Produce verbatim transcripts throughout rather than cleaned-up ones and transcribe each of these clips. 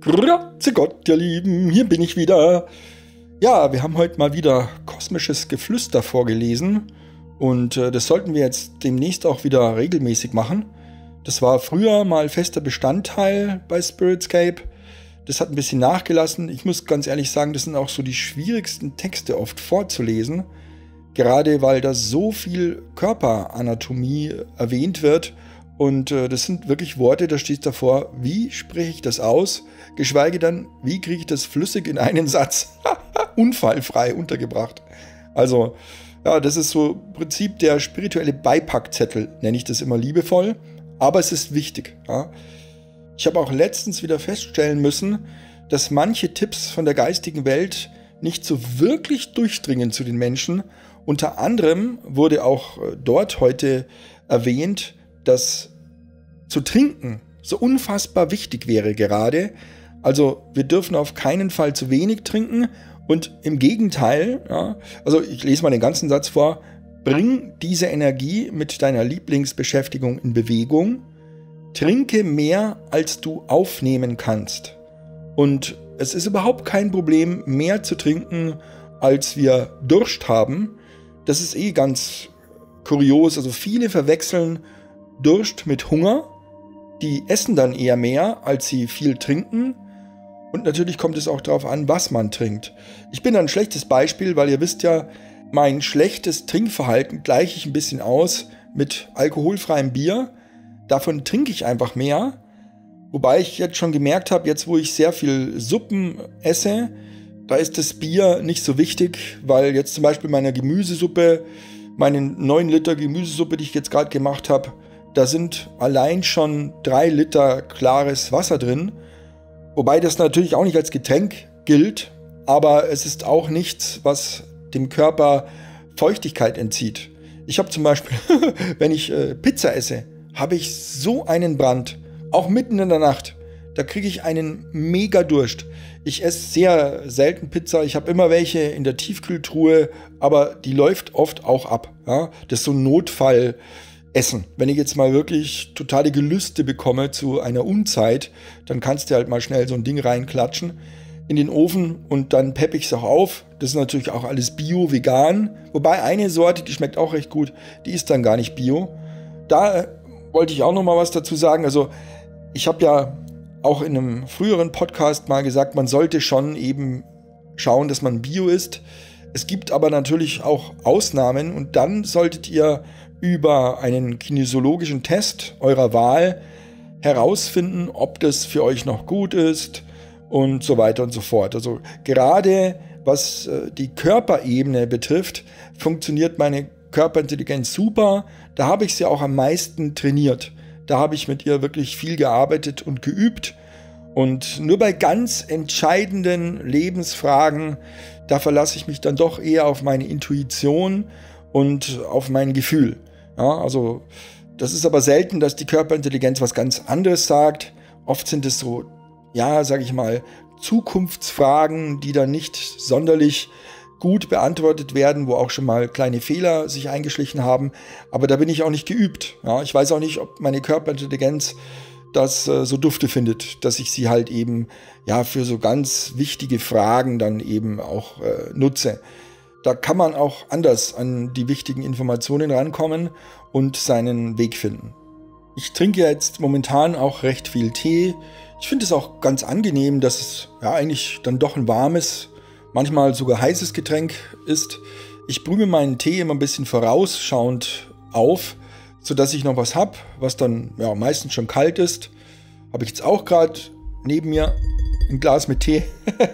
Grüße Gott, ihr Lieben, hier bin ich wieder. Ja, wir haben heute mal wieder kosmisches Geflüster vorgelesen und äh, das sollten wir jetzt demnächst auch wieder regelmäßig machen. Das war früher mal fester Bestandteil bei Spiritscape. Das hat ein bisschen nachgelassen. Ich muss ganz ehrlich sagen, das sind auch so die schwierigsten Texte oft vorzulesen. Gerade weil da so viel Körperanatomie erwähnt wird. Und äh, das sind wirklich Worte, da steht davor, wie spreche ich das aus? Geschweige dann, wie kriege ich das flüssig in einen Satz unfallfrei untergebracht. Also, ja, das ist so im Prinzip der spirituelle Beipackzettel, nenne ich das immer liebevoll. Aber es ist wichtig. Ja. Ich habe auch letztens wieder feststellen müssen, dass manche Tipps von der geistigen Welt nicht so wirklich durchdringen zu den Menschen. Unter anderem wurde auch dort heute erwähnt, dass zu trinken so unfassbar wichtig wäre gerade. Also wir dürfen auf keinen Fall zu wenig trinken und im Gegenteil, ja, also ich lese mal den ganzen Satz vor, bring diese Energie mit deiner Lieblingsbeschäftigung in Bewegung, trinke mehr, als du aufnehmen kannst. Und es ist überhaupt kein Problem, mehr zu trinken, als wir Durst haben. Das ist eh ganz kurios, also viele verwechseln Durst mit Hunger, die essen dann eher mehr, als sie viel trinken. Und natürlich kommt es auch darauf an, was man trinkt. Ich bin ein schlechtes Beispiel, weil ihr wisst ja, mein schlechtes Trinkverhalten gleiche ich ein bisschen aus mit alkoholfreiem Bier. Davon trinke ich einfach mehr. Wobei ich jetzt schon gemerkt habe, jetzt wo ich sehr viel Suppen esse, da ist das Bier nicht so wichtig, weil jetzt zum Beispiel meine Gemüsesuppe, meine neun Liter Gemüsesuppe, die ich jetzt gerade gemacht habe, da sind allein schon drei Liter klares Wasser drin. Wobei das natürlich auch nicht als Getränk gilt, aber es ist auch nichts, was dem Körper Feuchtigkeit entzieht. Ich habe zum Beispiel, wenn ich äh, Pizza esse, habe ich so einen Brand, auch mitten in der Nacht. Da kriege ich einen mega Durst. Ich esse sehr selten Pizza, ich habe immer welche in der Tiefkühltruhe, aber die läuft oft auch ab. Ja? Das ist so ein Notfall. Essen. Wenn ich jetzt mal wirklich totale Gelüste bekomme zu einer Unzeit, dann kannst du halt mal schnell so ein Ding reinklatschen in den Ofen und dann pepp ich es auch auf. Das ist natürlich auch alles bio, vegan. Wobei eine Sorte, die schmeckt auch recht gut, die ist dann gar nicht bio. Da äh, wollte ich auch noch mal was dazu sagen. Also ich habe ja auch in einem früheren Podcast mal gesagt, man sollte schon eben schauen, dass man bio isst. Es gibt aber natürlich auch Ausnahmen und dann solltet ihr über einen kinesiologischen Test eurer Wahl herausfinden, ob das für euch noch gut ist und so weiter und so fort. Also gerade was äh, die Körperebene betrifft, funktioniert meine Körperintelligenz super. Da habe ich sie auch am meisten trainiert. Da habe ich mit ihr wirklich viel gearbeitet und geübt. Und nur bei ganz entscheidenden Lebensfragen, da verlasse ich mich dann doch eher auf meine Intuition und auf mein Gefühl. Ja, also das ist aber selten, dass die Körperintelligenz was ganz anderes sagt. Oft sind es so, ja, sage ich mal, Zukunftsfragen, die dann nicht sonderlich gut beantwortet werden, wo auch schon mal kleine Fehler sich eingeschlichen haben. Aber da bin ich auch nicht geübt. Ja, ich weiß auch nicht, ob meine Körperintelligenz das äh, so dufte findet, dass ich sie halt eben ja für so ganz wichtige Fragen dann eben auch äh, nutze. Da kann man auch anders an die wichtigen Informationen rankommen und seinen Weg finden. Ich trinke jetzt momentan auch recht viel Tee. Ich finde es auch ganz angenehm, dass es ja eigentlich dann doch ein warmes, manchmal sogar heißes Getränk ist. Ich brühe meinen Tee immer ein bisschen vorausschauend auf, sodass ich noch was habe, was dann ja meistens schon kalt ist. Habe ich jetzt auch gerade neben mir ein Glas mit Tee.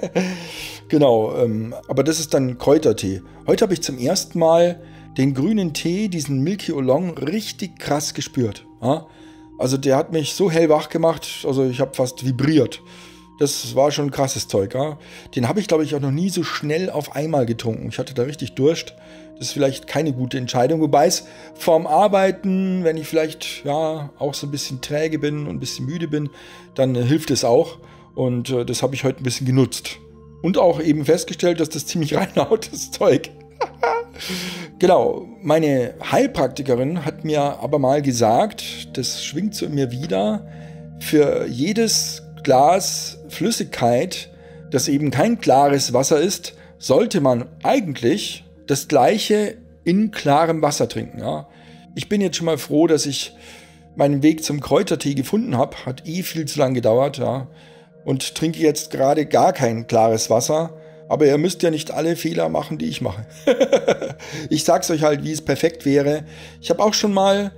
Genau, ähm, aber das ist dann Kräutertee. Heute habe ich zum ersten Mal den grünen Tee, diesen Milky Oolong, richtig krass gespürt. Ja? Also der hat mich so hellwach gemacht, also ich habe fast vibriert. Das war schon krasses Zeug. Ja? Den habe ich, glaube ich, auch noch nie so schnell auf einmal getrunken. Ich hatte da richtig Durst. Das ist vielleicht keine gute Entscheidung. Wobei es vorm Arbeiten, wenn ich vielleicht ja auch so ein bisschen träge bin und ein bisschen müde bin, dann äh, hilft es auch. Und äh, das habe ich heute ein bisschen genutzt. Und auch eben festgestellt, dass das ziemlich reinhaut, das Zeug. Genau, meine Heilpraktikerin hat mir aber mal gesagt, das schwingt so in mir wieder, für jedes Glas Flüssigkeit, das eben kein klares Wasser ist, sollte man eigentlich das Gleiche in klarem Wasser trinken. Ja. Ich bin jetzt schon mal froh, dass ich meinen Weg zum Kräutertee gefunden habe. Hat eh viel zu lange gedauert. Ja. Und trinke jetzt gerade gar kein klares Wasser. Aber ihr müsst ja nicht alle Fehler machen, die ich mache. Ich sag's euch halt, wie es perfekt wäre. Ich habe auch schon mal,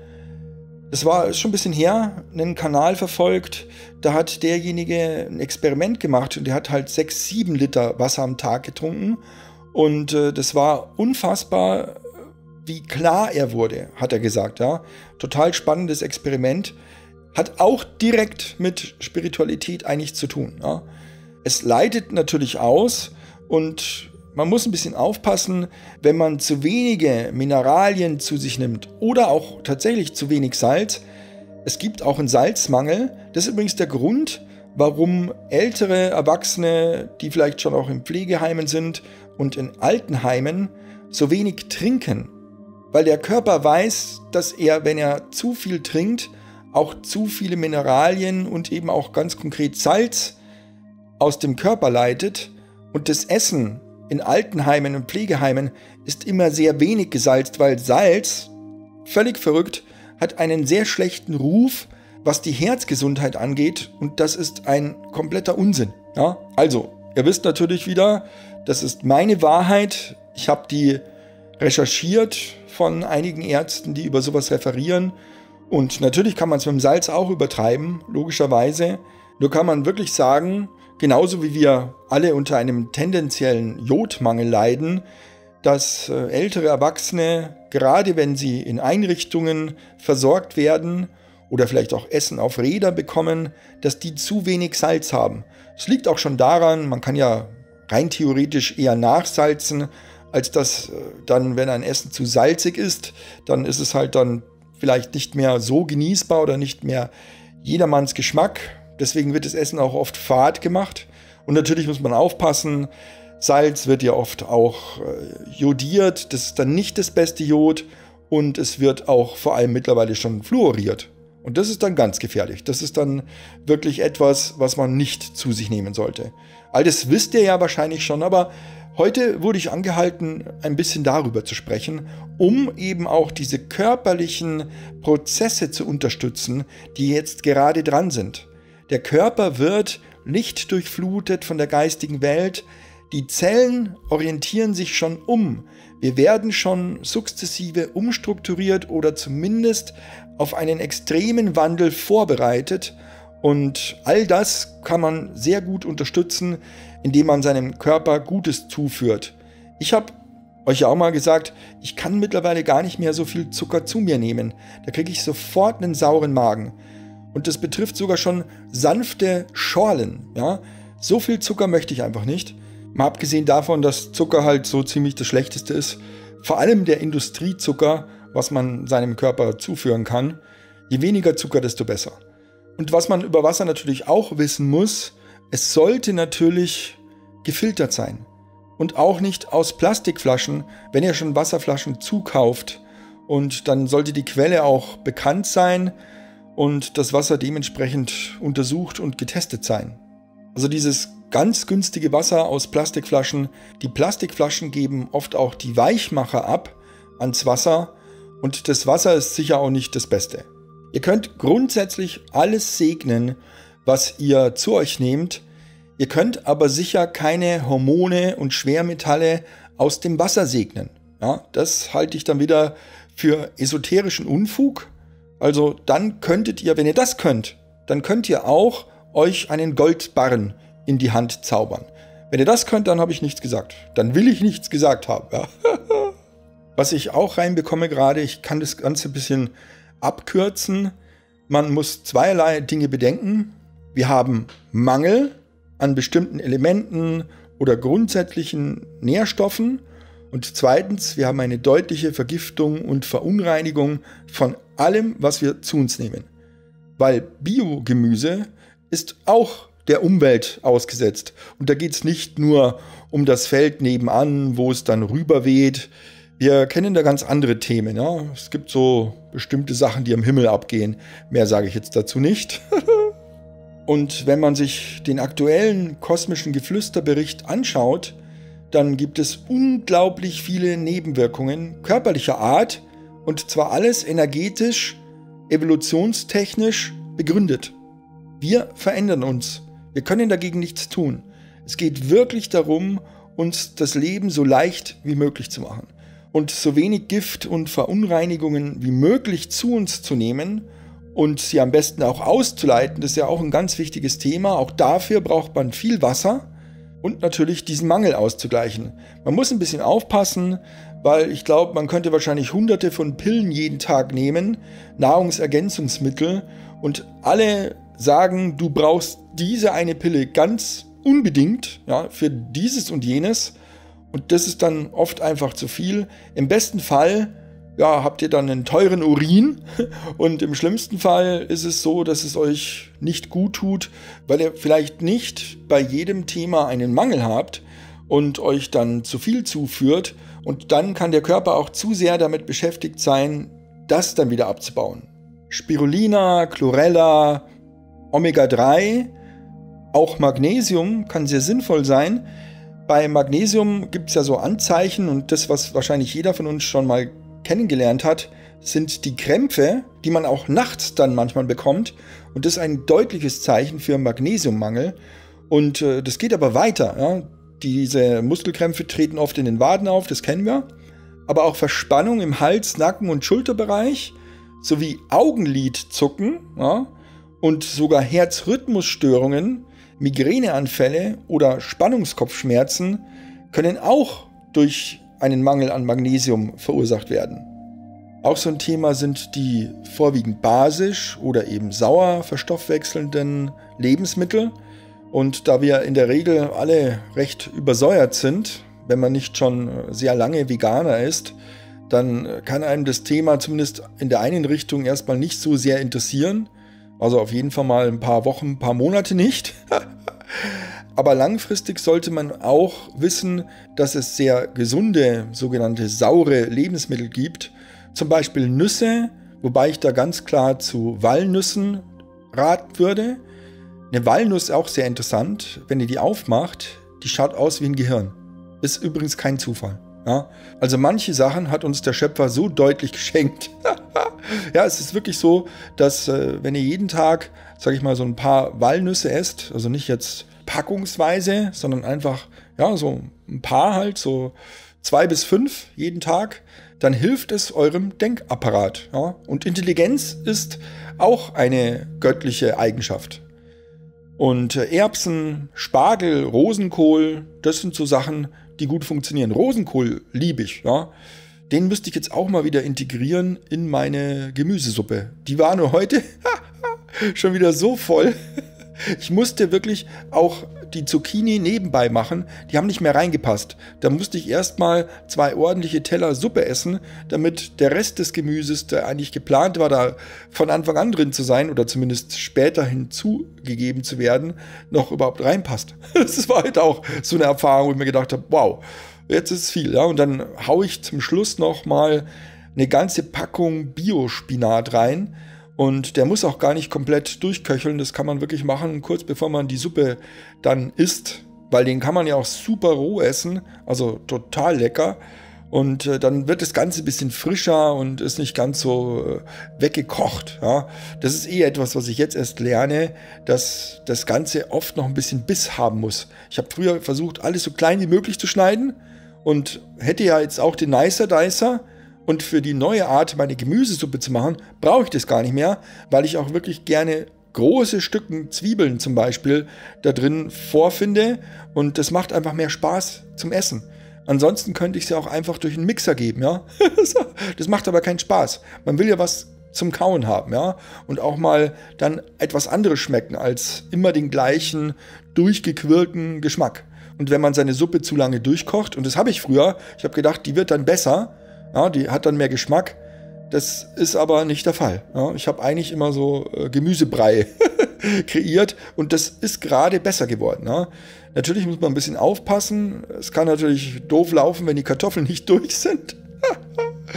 das war ist schon ein bisschen her, einen Kanal verfolgt. Da hat derjenige ein Experiment gemacht und der hat halt sechs, sieben Liter Wasser am Tag getrunken. Und äh, das war unfassbar, wie klar er wurde, hat er gesagt. Ja? Total spannendes Experiment. Hat auch direkt mit Spiritualität eigentlich zu tun. Ja? Es leitet natürlich aus und man muss ein bisschen aufpassen, wenn man zu wenige Mineralien zu sich nimmt oder auch tatsächlich zu wenig Salz. Es gibt auch einen Salzmangel. Das ist übrigens der Grund, warum ältere Erwachsene, die vielleicht schon auch in Pflegeheimen sind und in Altenheimen, so wenig trinken. Weil der Körper weiß, dass er, wenn er zu viel trinkt, auch zu viele Mineralien und eben auch ganz konkret Salz aus dem Körper leitet. Und das Essen in Altenheimen und Pflegeheimen ist immer sehr wenig gesalzt, weil Salz, völlig verrückt, hat einen sehr schlechten Ruf, was die Herzgesundheit angeht. Und das ist ein kompletter Unsinn. Ja? Also, ihr wisst natürlich wieder, das ist meine Wahrheit. Ich habe die recherchiert von einigen Ärzten, die über sowas referieren. Und natürlich kann man es mit dem Salz auch übertreiben, logischerweise. Nur kann man wirklich sagen, genauso wie wir alle unter einem tendenziellen Jodmangel leiden, dass äh, ältere Erwachsene, gerade wenn sie in Einrichtungen versorgt werden oder vielleicht auch Essen auf Räder bekommen, dass die zu wenig Salz haben. Es liegt auch schon daran, man kann ja rein theoretisch eher nachsalzen, als dass äh, dann, wenn ein Essen zu salzig ist, dann ist es halt dann vielleicht nicht mehr so genießbar oder nicht mehr jedermanns Geschmack. Deswegen wird das Essen auch oft fad gemacht. Und natürlich muss man aufpassen, Salz wird ja oft auch äh, jodiert. Das ist dann nicht das beste Jod. Und es wird auch vor allem mittlerweile schon fluoriert. Und das ist dann ganz gefährlich. Das ist dann wirklich etwas, was man nicht zu sich nehmen sollte. All das wisst ihr ja wahrscheinlich schon, aber heute wurde ich angehalten, ein bisschen darüber zu sprechen, um eben auch diese körperlichen Prozesse zu unterstützen, die jetzt gerade dran sind. Der Körper wird lichtdurchflutet von der geistigen Welt. Die Zellen orientieren sich schon um. Wir werden schon sukzessive umstrukturiert oder zumindest auf einen extremen Wandel vorbereitet. Und all das kann man sehr gut unterstützen, indem man seinem Körper Gutes zuführt. Ich habe euch ja auch mal gesagt, ich kann mittlerweile gar nicht mehr so viel Zucker zu mir nehmen. Da kriege ich sofort einen sauren Magen. Und das betrifft sogar schon sanfte Schorlen. Ja? So viel Zucker möchte ich einfach nicht. Mal abgesehen davon, dass Zucker halt so ziemlich das Schlechteste ist. Vor allem der Industriezucker, was man seinem Körper zuführen kann. Je weniger Zucker, desto besser. Und was man über Wasser natürlich auch wissen muss, es sollte natürlich gefiltert sein. Und auch nicht aus Plastikflaschen, wenn ihr schon Wasserflaschen zukauft. Und dann sollte die Quelle auch bekannt sein und das Wasser dementsprechend untersucht und getestet sein. Also dieses ganz günstige Wasser aus Plastikflaschen, die Plastikflaschen geben oft auch die Weichmacher ab ans Wasser und das Wasser ist sicher auch nicht das Beste. Ihr könnt grundsätzlich alles segnen, was ihr zu euch nehmt. Ihr könnt aber sicher keine Hormone und Schwermetalle aus dem Wasser segnen. Ja, das halte ich dann wieder für esoterischen Unfug. Also dann könntet ihr, wenn ihr das könnt, dann könnt ihr auch euch einen Goldbarren in die Hand zaubern. Wenn ihr das könnt, dann habe ich nichts gesagt. Dann will ich nichts gesagt haben. Ja. Was ich auch reinbekomme gerade, ich kann das Ganze ein bisschen abkürzen. Man muss zweierlei Dinge bedenken. Wir haben Mangel an bestimmten Elementen oder grundsätzlichen Nährstoffen. Und zweitens, wir haben eine deutliche Vergiftung und Verunreinigung von allem, was wir zu uns nehmen. Weil Biogemüse ist auch der Umwelt ausgesetzt. Und da geht es nicht nur um das Feld nebenan, wo es dann rüber weht. Wir kennen da ganz andere Themen. Ja? Es gibt so bestimmte Sachen, die am Himmel abgehen. Mehr sage ich jetzt dazu nicht. Und wenn man sich den aktuellen kosmischen Geflüsterbericht anschaut, dann gibt es unglaublich viele Nebenwirkungen körperlicher Art und zwar alles energetisch, evolutionstechnisch begründet. Wir verändern uns. Wir können dagegen nichts tun. Es geht wirklich darum, uns das Leben so leicht wie möglich zu machen und so wenig Gift und Verunreinigungen wie möglich zu uns zu nehmen und sie am besten auch auszuleiten. Das ist ja auch ein ganz wichtiges Thema. Auch dafür braucht man viel Wasser und natürlich diesen Mangel auszugleichen. Man muss ein bisschen aufpassen, weil ich glaube, man könnte wahrscheinlich hunderte von Pillen jeden Tag nehmen, Nahrungsergänzungsmittel, und alle sagen, du brauchst diese eine Pille ganz unbedingt, ja, für dieses und jenes, und das ist dann oft einfach zu viel. Im besten Fall ja, habt ihr dann einen teuren Urin und im schlimmsten Fall ist es so, dass es euch nicht gut tut, weil ihr vielleicht nicht bei jedem Thema einen Mangel habt und euch dann zu viel zuführt, und dann kann der Körper auch zu sehr damit beschäftigt sein, das dann wieder abzubauen. Spirulina, Chlorella, Omega drei, auch Magnesium kann sehr sinnvoll sein. Bei Magnesium gibt es ja so Anzeichen, und das, was wahrscheinlich jeder von uns schon mal kennengelernt hat, sind die Krämpfe, die man auch nachts dann manchmal bekommt, und das ist ein deutliches Zeichen für Magnesiummangel. Und äh, das geht aber weiter. Ja? Diese Muskelkrämpfe treten oft in den Waden auf, das kennen wir, aber auch Verspannung im Hals-, Nacken- und Schulterbereich sowie Augenlidzucken, ja? Und sogar Herzrhythmusstörungen, Migräneanfälle oder Spannungskopfschmerzen können auch durch einen Mangel an Magnesium verursacht werden. Auch so ein Thema sind die vorwiegend basisch oder eben sauer verstoffwechselnden Lebensmittel. Und da wir in der Regel alle recht übersäuert sind, wenn man nicht schon sehr lange Veganer ist, dann kann einem das Thema zumindest in der einen Richtung erstmal nicht so sehr interessieren. Also auf jeden Fall mal ein paar Wochen, ein paar Monate nicht. Aber langfristig sollte man auch wissen, dass es sehr gesunde, sogenannte saure Lebensmittel gibt. Zum Beispiel Nüsse, wobei ich da ganz klar zu Walnüssen raten würde. Eine Walnuss ist auch sehr interessant, wenn ihr die aufmacht, die schaut aus wie ein Gehirn. Ist übrigens kein Zufall. Ja? Also manche Sachen hat uns der Schöpfer so deutlich geschenkt. Ja, es ist wirklich so, dass äh, wenn ihr jeden Tag, sage ich mal, so ein paar Walnüsse esst, also nicht jetzt packungsweise, sondern einfach, ja, so ein paar halt, so zwei bis fünf jeden Tag, dann hilft es eurem Denkapparat. Ja? Und Intelligenz ist auch eine göttliche Eigenschaft. Und Erbsen, Spargel, Rosenkohl, das sind so Sachen, die gut funktionieren. Rosenkohl liebe ich, ja. Den müsste ich jetzt auch mal wieder integrieren in meine Gemüsesuppe. Die war nur heute schon wieder so voll. Ich musste wirklich auch die Zucchini nebenbei machen. Die haben nicht mehr reingepasst. Da musste ich erstmal zwei ordentliche Teller Suppe essen, damit der Rest des Gemüses, der eigentlich geplant war, da von Anfang an drin zu sein oder zumindest später hinzugegeben zu werden, noch überhaupt reinpasst. Das war halt auch so eine Erfahrung, wo ich mir gedacht habe, wow, jetzt ist es viel. Ja? Und dann haue ich zum Schluss noch mal eine ganze Packung Bio-Spinat rein. Und der muss auch gar nicht komplett durchköcheln, das kann man wirklich machen, kurz bevor man die Suppe dann isst, weil den kann man ja auch super roh essen, also total lecker. Und äh, dann wird das Ganze ein bisschen frischer und ist nicht ganz so äh, weggekocht. Ja? Das ist eh etwas, was ich jetzt erst lerne, dass das Ganze oft noch ein bisschen Biss haben muss. Ich habe früher versucht, alles so klein wie möglich zu schneiden und hätte ja jetzt auch den Nicer Dicer. Und für die neue Art, meine Gemüsesuppe zu machen, brauche ich das gar nicht mehr, weil ich auch wirklich gerne große Stücken Zwiebeln zum Beispiel da drin vorfinde. Und das macht einfach mehr Spaß zum Essen. Ansonsten könnte ich sie auch einfach durch einen Mixer geben, ja. Das macht aber keinen Spaß. Man will ja was zum Kauen haben, ja. Und auch mal dann etwas anderes schmecken als immer den gleichen durchgequirlten Geschmack. Und wenn man seine Suppe zu lange durchkocht, und das habe ich früher, ich habe gedacht, die wird dann besser, ja, die hat dann mehr Geschmack. Das ist aber nicht der Fall. Ja, ich habe eigentlich immer so äh, Gemüsebrei kreiert und das ist gerade besser geworden. Ja. Natürlich muss man ein bisschen aufpassen. Es kann natürlich doof laufen, wenn die Kartoffeln nicht durch sind.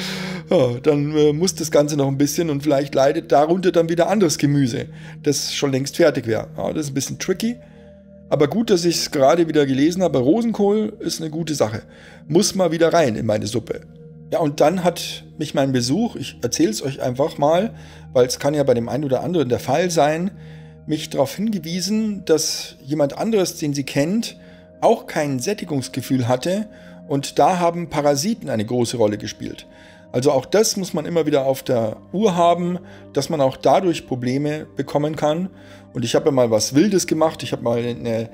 Ja, dann äh, muss das Ganze noch ein bisschen und vielleicht leidet darunter dann wieder anderes Gemüse, das schon längst fertig wäre. Ja, das ist ein bisschen tricky. Aber gut, dass ich es gerade wieder gelesen habe. Rosenkohl ist eine gute Sache. Muss mal wieder rein in meine Suppe. Ja, und dann hat mich mein Besuch, ich erzähle es euch einfach mal, weil es kann ja bei dem einen oder anderen der Fall sein, mich darauf hingewiesen, dass jemand anderes, den sie kennt, auch kein Sättigungsgefühl hatte. Und da haben Parasiten eine große Rolle gespielt. Also auch das muss man immer wieder auf der Uhr haben, dass man auch dadurch Probleme bekommen kann. Und ich habe ja mal was Wildes gemacht. Ich habe mal eine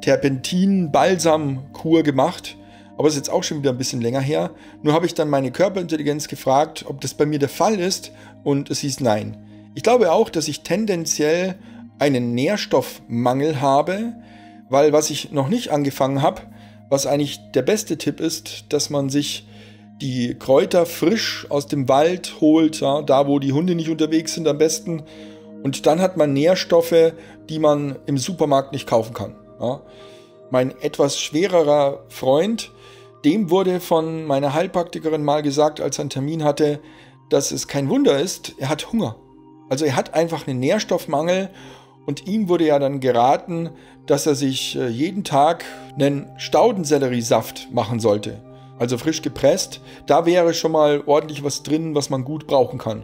Terpentin-Balsam-Kur gemacht. Aber das ist jetzt auch schon wieder ein bisschen länger her. Nur habe ich dann meine Körperintelligenz gefragt, ob das bei mir der Fall ist. Und es hieß nein. Ich glaube auch, dass ich tendenziell einen Nährstoffmangel habe. Weil was ich noch nicht angefangen habe, was eigentlich der beste Tipp ist, dass man sich die Kräuter frisch aus dem Wald holt, ja, da wo die Hunde nicht unterwegs sind am besten. Und dann hat man Nährstoffe, die man im Supermarkt nicht kaufen kann. Ja. Mein etwas schwererer Freund, dem wurde von meiner Heilpraktikerin mal gesagt, als er einen Termin hatte, dass es kein Wunder ist, er hat Hunger. Also er hat einfach einen Nährstoffmangel und ihm wurde ja dann geraten, dass er sich jeden Tag einen Staudenselleriesaft machen sollte. Also frisch gepresst. Da wäre schon mal ordentlich was drin, was man gut brauchen kann.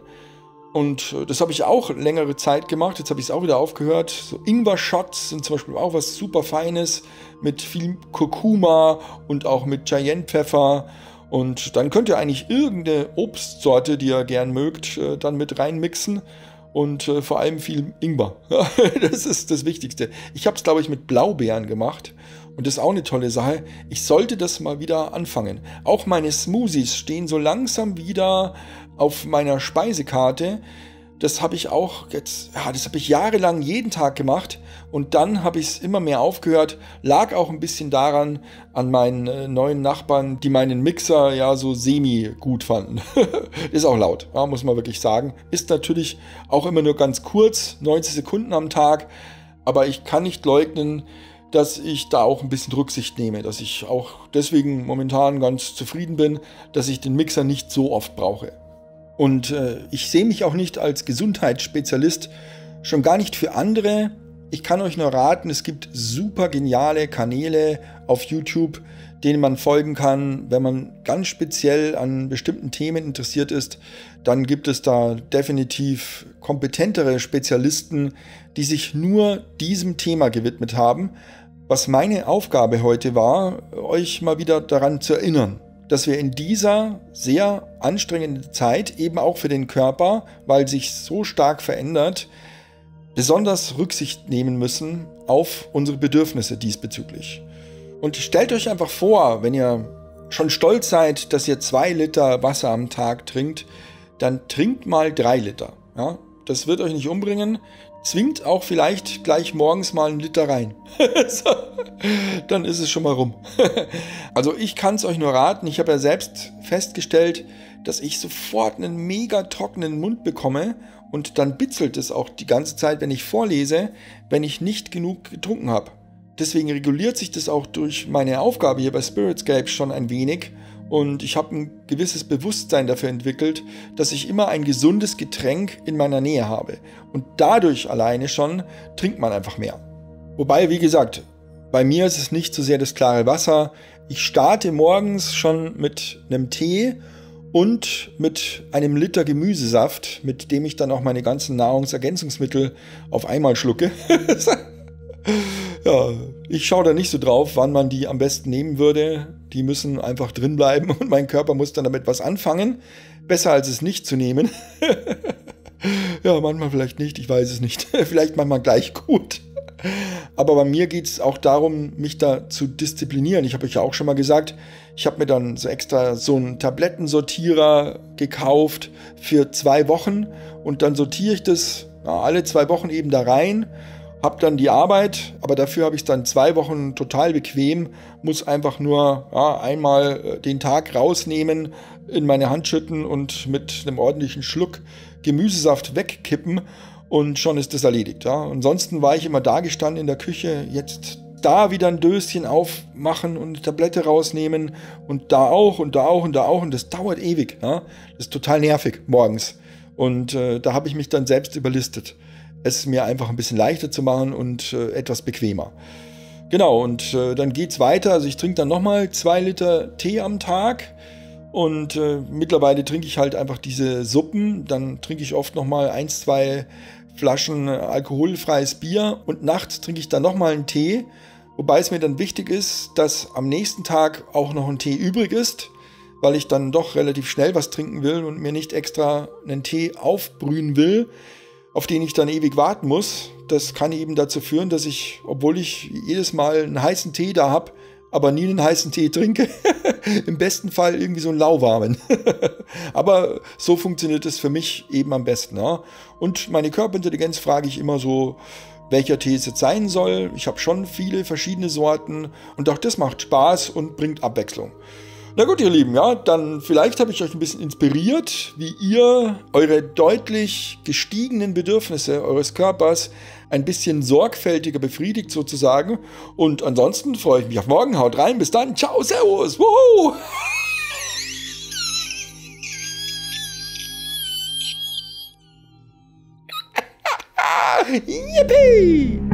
Und das habe ich auch längere Zeit gemacht. Jetzt habe ich es auch wieder aufgehört. So Ingwer-Shots sind zum Beispiel auch was super Feines mit viel Kurkuma und auch mit Cayennepfeffer. Und dann könnt ihr eigentlich irgendeine Obstsorte, die ihr gern mögt, dann mit reinmixen. Und äh, vor allem viel Ingwer. Das ist das Wichtigste. Ich habe es, glaube ich, mit Blaubeeren gemacht. Und das ist auch eine tolle Sache. Ich sollte das mal wieder anfangen. Auch meine Smoothies stehen so langsam wieder auf meiner Speisekarte. Das habe ich auch jetzt, ja, das habe ich jahrelang jeden Tag gemacht. Und dann habe ich es immer mehr aufgehört. Lag auch ein bisschen daran, an meinen äh, neuen Nachbarn, die meinen Mixer ja so semi gut fanden. Ist auch laut, ja, muss man wirklich sagen. Ist natürlich auch immer nur ganz kurz, neunzig Sekunden am Tag. Aber ich kann nicht leugnen, dass ich da auch ein bisschen Rücksicht nehme. Dass ich auch deswegen momentan ganz zufrieden bin, dass ich den Mixer nicht so oft brauche. Und äh, ich sehe mich auch nicht als Gesundheitsspezialist, schon gar nicht für andere. Ich kann euch nur raten, es gibt super geniale Kanäle auf YouTube, denen man folgen kann. Wenn man ganz speziell an bestimmten Themen interessiert ist, dann gibt es da definitiv kompetentere Spezialisten, die sich nur diesem Thema gewidmet haben. Was meine Aufgabe heute war, euch mal wieder daran zu erinnern, dass wir in dieser sehr anstrengenden Zeit, eben auch für den Körper, weil sich so stark verändert, besonders Rücksicht nehmen müssen auf unsere Bedürfnisse diesbezüglich. Und stellt euch einfach vor, wenn ihr schon stolz seid, dass ihr zwei Liter Wasser am Tag trinkt, dann trinkt mal drei Liter. Ja? Das wird euch nicht umbringen. Zwingt auch vielleicht gleich morgens mal einen Liter rein. So, dann ist es schon mal rum. Also ich kann es euch nur raten. Ich habe ja selbst festgestellt, dass ich sofort einen mega trockenen Mund bekomme und dann bitzelt es auch die ganze Zeit, wenn ich vorlese, wenn ich nicht genug getrunken habe. Deswegen reguliert sich das auch durch meine Aufgabe hier bei Spiritscape schon ein wenig. Und ich habe ein gewisses Bewusstsein dafür entwickelt, dass ich immer ein gesundes Getränk in meiner Nähe habe. Und dadurch alleine schon trinkt man einfach mehr. Wobei, wie gesagt, bei mir ist es nicht so sehr das klare Wasser. Ich starte morgens schon mit einem Tee und mit einem Liter Gemüsesaft, mit dem ich dann auch meine ganzen Nahrungsergänzungsmittel auf einmal schlucke. Ja, ich schaue da nicht so drauf, wann man die am besten nehmen würde. Die müssen einfach drin bleiben und mein Körper muss dann damit was anfangen. Besser als es nicht zu nehmen. Ja, manchmal vielleicht nicht, ich weiß es nicht. Vielleicht manchmal gleich gut. Aber bei mir geht es auch darum, mich da zu disziplinieren. Ich habe euch ja auch schon mal gesagt, ich habe mir dann so extra so einen Tablettensortierer gekauft für zwei Wochen. Und dann sortiere ich das ja, alle zwei Wochen eben da rein. Hab dann die Arbeit, aber dafür habe ich es dann zwei Wochen total bequem, muss einfach nur ja, einmal den Tag rausnehmen, in meine Hand schütten und mit einem ordentlichen Schluck Gemüsesaft wegkippen und schon ist das erledigt. Ja. Ansonsten war ich immer da gestanden in der Küche, jetzt da wieder ein Döschen aufmachen und eine Tablette rausnehmen und da auch und da auch und da auch und das dauert ewig. Ja? Das ist total nervig morgens. Und äh, da habe ich mich dann selbst überlistet, es mir einfach ein bisschen leichter zu machen und äh, etwas bequemer. Genau, und äh, dann geht's weiter. Also ich trinke dann nochmal zwei Liter Tee am Tag. Und äh, mittlerweile trinke ich halt einfach diese Suppen. Dann trinke ich oft nochmal eins, zwei Flaschen alkoholfreies Bier. Und nachts trinke ich dann nochmal einen Tee. Wobei es mir dann wichtig ist, dass am nächsten Tag auch noch ein Tee übrig ist, weil ich dann doch relativ schnell was trinken will und mir nicht extra einen Tee aufbrühen will, auf den ich dann ewig warten muss. Das kann eben dazu führen, dass ich, obwohl ich jedes Mal einen heißen Tee da habe, aber nie einen heißen Tee trinke. Im besten Fall irgendwie so einen lauwarmen. Aber so funktioniert es für mich eben am besten. Ja? Und meine Körperintelligenz frage ich immer so, welcher Tee es jetzt sein soll. Ich habe schon viele verschiedene Sorten und auch das macht Spaß und bringt Abwechslung. Na gut, ihr Lieben, ja, dann vielleicht habe ich euch ein bisschen inspiriert, wie ihr eure deutlich gestiegenen Bedürfnisse eures Körpers ein bisschen sorgfältiger befriedigt sozusagen. Und ansonsten freue ich mich auf morgen. Haut rein, bis dann. Ciao, servus. Wuhu! Yippie!